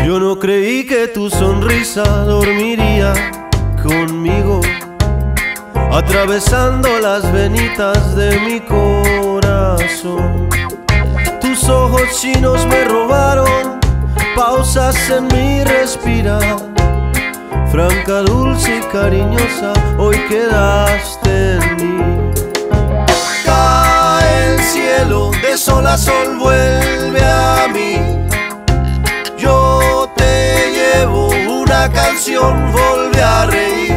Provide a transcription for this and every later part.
Yo no creí que tu sonrisa dormiría conmigo, atravesando las venitas de mi corazón. Tus ojos chinos me robaron pausas en mi respirar. Franca, dulce y cariñosa, hoy quedaste en mí. Cae el cielo, de sol a sol vuelve a mí. Yo te llevo una canción, vuelve a reír.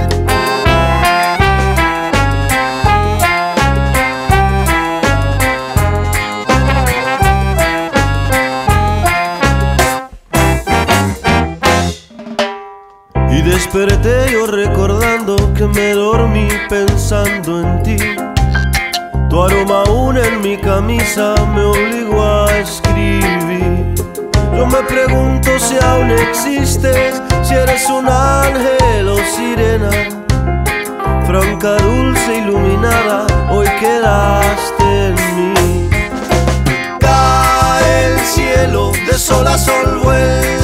Y desperté yo recordando que me dormí pensando en ti. Tu aroma aún en mi camisa me obligó a escribir. Yo me pregunto si aún existes, si eres un ángel o sirena. Franca, dulce, iluminada, hoy quedaste en mí. Cae el cielo, de sol a sol vuelve